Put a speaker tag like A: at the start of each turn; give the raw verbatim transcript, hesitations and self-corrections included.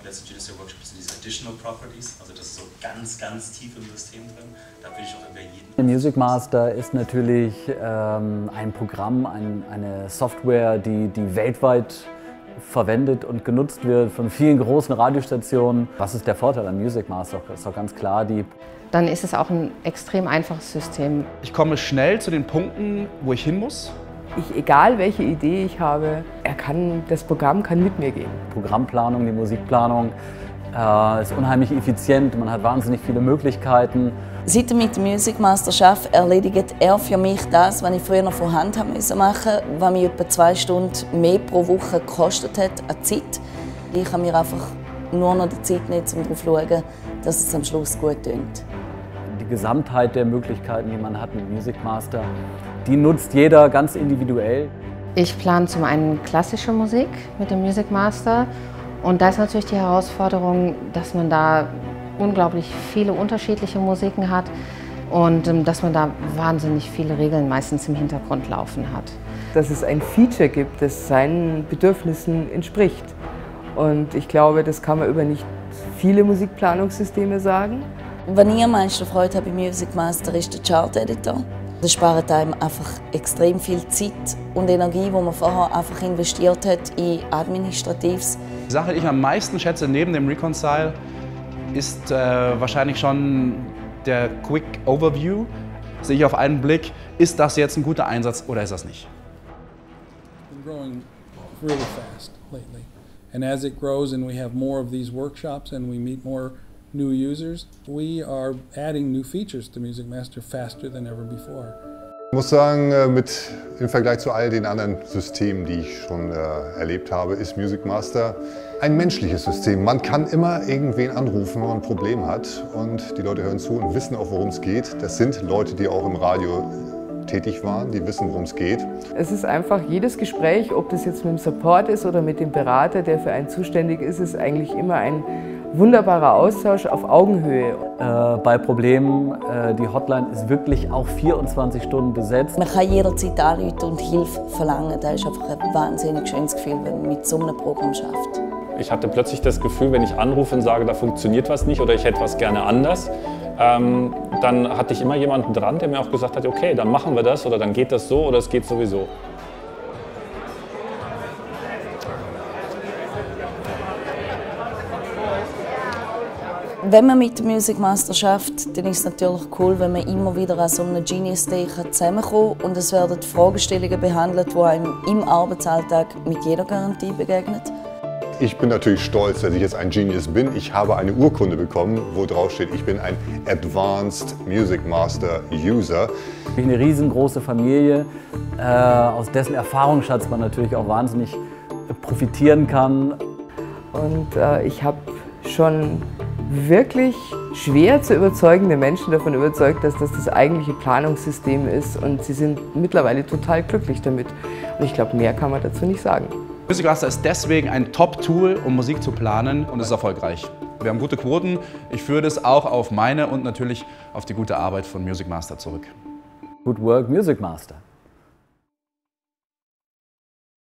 A: letzte G D C-Workshop sind diese Additional Properties, also das ist so ganz, ganz tief im System drin. Da will ich auch über jeden...
B: Der MusicMaster ist natürlich ähm, ein Programm, ein, eine Software, die, die weltweit verwendet und genutzt wird von vielen großen Radiostationen. Was ist der Vorteil am MusicMaster? Das ist doch ganz klar. Die
C: Dann ist es auch ein extrem einfaches System.
D: Ich komme schnell zu den Punkten, wo ich hin muss.
E: Ich, egal welche Idee ich habe, er kann, das Programm kann mit mir gehen.
B: Programmplanung, die Musikplanung äh, ist unheimlich effizient, man hat wahnsinnig viele Möglichkeiten.
F: Seit ich mit dem MusicMaster arbeite, erledigt er für mich das, was ich früher noch von Hand machen musste, was mich etwa zwei Stunden mehr pro Woche gekostet hat an Zeit. Ich kann mir einfach nur noch die Zeit nehmen, um darauf zu schauen, dass es am Schluss gut tönt.
B: Die Gesamtheit der Möglichkeiten, die man hat mit MusicMaster, die nutzt jeder ganz individuell.
C: Ich plane zum einen klassische Musik mit dem MusicMaster und da ist natürlich die Herausforderung, dass man da unglaublich viele unterschiedliche Musiken hat und ähm, dass man da wahnsinnig viele Regeln meistens im Hintergrund laufen hat.
E: Dass es ein Feature gibt, das seinen Bedürfnissen entspricht. Und ich glaube, das kann man über nicht viele Musikplanungssysteme sagen.
F: Was ich am meisten Freude habe beim MusicMaster ist der Chart-Editor. Das spart einem einfach extrem viel Zeit und Energie, die man vorher einfach investiert hat in Administratives.
D: Die Sache, die ich am meisten schätze neben dem Reconcile, ist äh, wahrscheinlich schon der Quick Overview. Sehe ich auf einen Blick, ist das jetzt ein guter Einsatz oder ist das nicht?
G: It's been growing really fast lately. And as it grows and we have more of these workshops and we meet more new users, we are adding new features to MusicMaster faster than ever before.
H: Ich muss sagen, mit, im Vergleich zu all den anderen Systemen, die ich schon äh, erlebt habe, ist MusicMaster ein menschliches System. Man kann immer irgendwen anrufen, wenn man ein Problem hat und die Leute hören zu und wissen auch, worum es geht. Das sind Leute, die auch im Radio tätig waren, die wissen, worum es geht.
E: Es ist einfach jedes Gespräch, ob das jetzt mit dem Support ist oder mit dem Berater, der für einen zuständig ist, ist eigentlich immer ein wunderbarer Austausch auf Augenhöhe.
B: Äh, bei Problemen, äh, die Hotline ist wirklich auch vierundzwanzig Stunden besetzt.
F: Man kann jederzeit anrufen und Hilfe verlangen. Das ist einfach ein wahnsinnig schönes Gefühl, wenn man mit so einem Programm schafft.
I: Ich hatte plötzlich das Gefühl, wenn ich anrufe und sage, da funktioniert was nicht oder ich hätte was gerne anders, ähm, dann hatte ich immer jemanden dran, der mir auch gesagt hat, okay, dann machen wir das oder dann geht das so oder es geht sowieso.
F: Wenn man mit dem MusicMaster schafft, dann ist es natürlich cool, wenn man immer wieder an so einem Genius Day zusammenkommt und es werden Fragestellungen behandelt, die einem im Arbeitsalltag mit jeder Garantie begegnet.
H: Ich bin natürlich stolz, dass ich jetzt ein Genius bin. Ich habe eine Urkunde bekommen, wo drauf steht, ich bin ein Advanced MusicMaster User.
B: Ich bin eine riesengroße Familie, äh, aus dessen Erfahrungsschatz man natürlich auch wahnsinnig profitieren kann.
E: Und äh, ich habe schon wirklich schwer zu überzeugende Menschen davon überzeugt, dass das das eigentliche Planungssystem ist und sie sind mittlerweile total glücklich damit. Und ich glaube, mehr kann man dazu nicht sagen.
D: MusicMaster ist deswegen ein Top-Tool, um Musik zu planen und es ist erfolgreich. Wir haben gute Quoten. Ich führe das auch auf meine und natürlich auf die gute Arbeit von MusicMaster zurück.
B: Good work, MusicMaster.